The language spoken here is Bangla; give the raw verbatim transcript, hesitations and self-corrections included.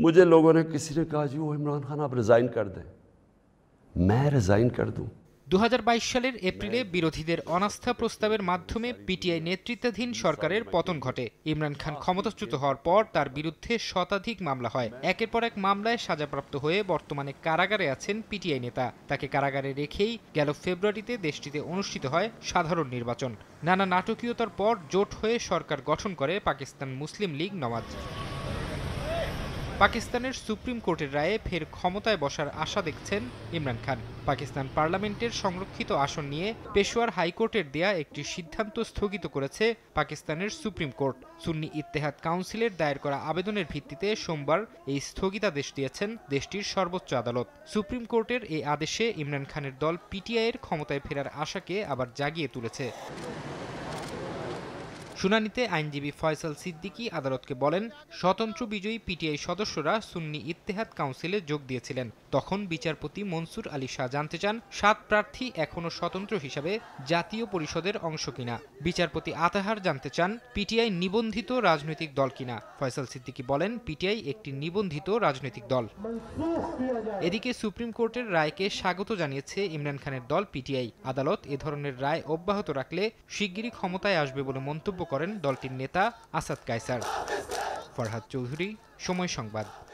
मुझे लोगों ने किसी ने कहा जी वो इमरान खान आप रिजाइन कर दें, मैं रिजाइन कर दूं। दो हज़ार बाईশ সালের এপ্রিলে বিরোধীদের অনাস্থা প্রস্তাবের মাধ্যমে পিটিআই নেতৃত্বাধীন সরকারের পতন ঘটে। ইমরান খান ক্ষমতাচ্যুত হওয়ার পর তার বিরুদ্ধে শতাধিক মামলা হয়। একের পর এক মামলায় সাজাপ্রাপ্ত হয়ে বর্তমানে কারাগারে আছেন পিটিআই নেতা। তাকে কারাগারে রেখেই গেল ফেব্রুয়ারিতে দেশটিতে অনুষ্ঠিত হয় সাধারণ নির্বাচন। নানা নাটকীয়তার পর জোট হয়ে সরকার গঠন করে পাকিস্তান মুসলিম লীগ নওয়াজ। পাকিস্তানের সুপ্রিম কোর্টের রায়ে ফের ক্ষমতায় বসার আশা দেখছেন ইমরান খান। পাকিস্তান পার্লামেন্টের সংরক্ষিত আসন নিয়ে পেশোয়ার হাইকোর্টের দেয়া একটি সিদ্ধান্ত স্থগিত করেছে পাকিস্তানের সুপ্রিম কোর্ট। সুন্নি ইত্তেহাদ কাউন্সিলের দায়ের করা আবেদনের ভিত্তিতে সোমবার এই স্থগিতাদেশ দিয়েছেন দেশটির সর্বোচ্চ আদালত। সুপ্রিম কোর্টের এই আদেশে ইমরান খানের দল পিটিআইয়ের ক্ষমতায় ফেরার আশাকে আবার জাগিয়ে তুলেছে। শুনানিতে আইনজীবী ফয়সাল সিদ্দিকী আদালতকে বলেন, স্বতন্ত্র বিজয়ী পিটিআই সদস্যরা সুন্নি ইত্তেহাদ কাউন্সিলে যোগ দিয়েছিলেন। তখন বিচারপতি মনসুর আলী শাহ জানতে চান সাত প্রার্থী এখনও স্বতন্ত্র হিসাবে জাতীয় পরিষদের অংশ কিনা। বিচারপতি আতাহার জানতে চান পিটিআই নিবন্ধিত রাজনৈতিক দল কিনা। ফয়সাল সিদ্দিকী বলেন পিটিআই একটি নিবন্ধিত রাজনৈতিক দল। এদিকে সুপ্রিম কোর্টের রায়কে স্বাগত জানিয়েছে ইমরান খানের দল পিটিআই। আদালত এ ধরনের রায় অব্যাহত রাখলে শিগগিরই ক্ষমতায় আসবে বলে মন্তব্য করেন দলটির নেতা আসাদ কায়সার। ফরহাদ চৌধুরী, সময় সংবাদ।